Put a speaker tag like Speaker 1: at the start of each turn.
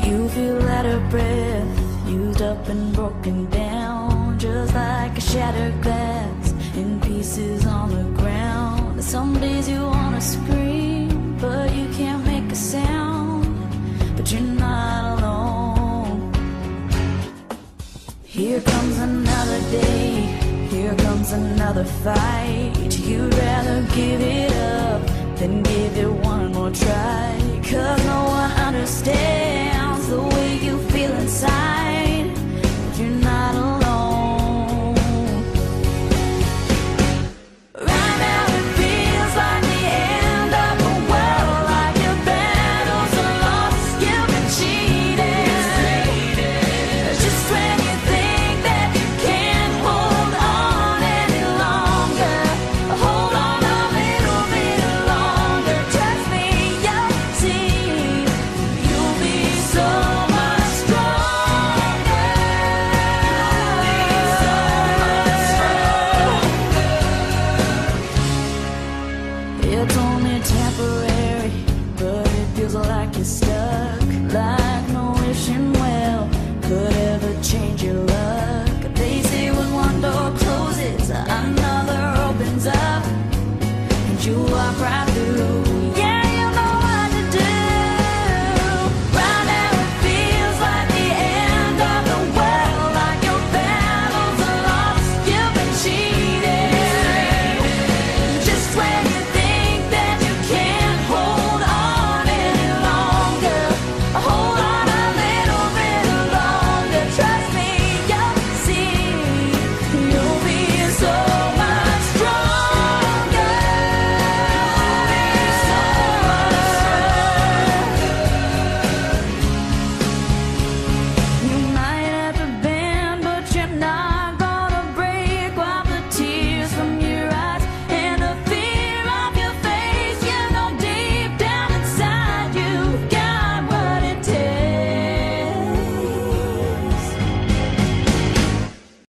Speaker 1: You feel out of breath, used up and broken down, just like a shattered glass in pieces on the ground. Some days you wanna scream, but you can't make a sound. But you're not alone. Here comes another day, here comes another fight. You'd rather give it up than give it one more try. 'Cause no one understands the way you feel inside. But you're not alone. Right now it feels like the end of the world, like your battles are lost, you've been cheated. Just when you think that you can't hold on any longer, hold on a little bit longer. Trust me, you'll see, you'll be so much stronger. You'll be so much stronger. It's only temporary, but it feels like you're stuck, like no wishing well could